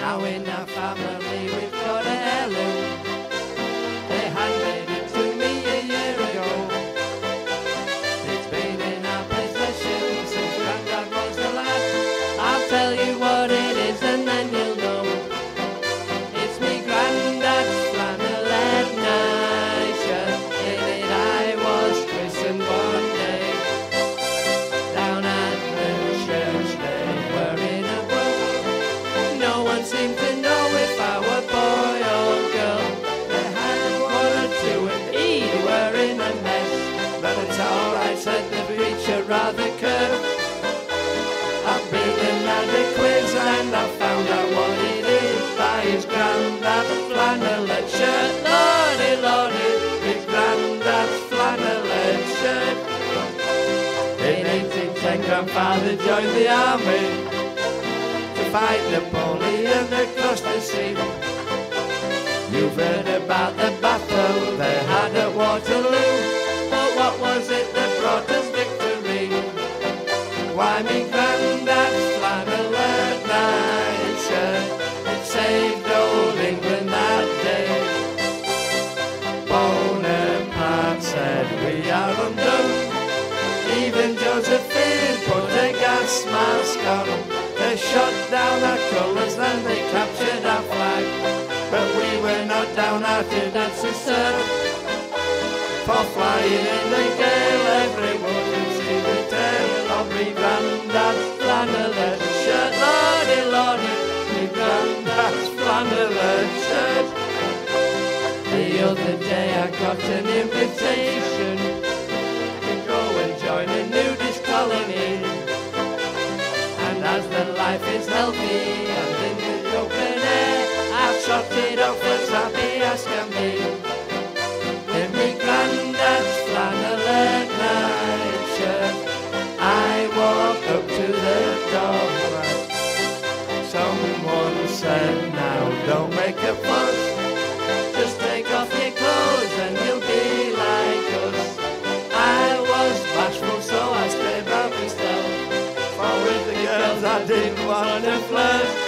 Now in our family we've got a heirloom. They handed it to me a year ago. It's been in our possession since Grandad was the lad. I'll tell you what it is and then you'll know. It's me Grandad's flannelette nightshirt. In it I was christened one day. Down at the church they were in a row. No one seemed to know if I were boy or girl. They had one or two and he were in a mess. But it's alright, said the preacher rather curt. I've been and had a quiz and I found out what it is by his Grandad's flannelette shirt. Lordy, lordy, his Grandad's flannelette shirt. In 1810 Grandfather joined the army to fight Napoleon across the sea. You've heard about the battle they had at Waterloo, but what was it that brought us victory? Why, me Grandad's flannelette nightshirt, it saved old England that day. Bonaparte said we are undone. Even Josephine put a gas mask on. They shot down our colours and they captured our flag. But we were not downhearted, that's a cert. For flying in the gale, everyone can see the tail of me Grandad's flannelette shirt. Lordy, lordy, me Grandad's flannelette shirt. The other day I got an invitation to go and join a nudist colony. And as the life is healthy and in the open air, I've trotted off as happy as can be. In me Grandad's flannelette nightshirt, I walk up to the door. Someone said, now don't make a fuss, just take off your clothes and you'll be like us. I was bashful so I stayed by myself, for with the girls I didn't want to flirt.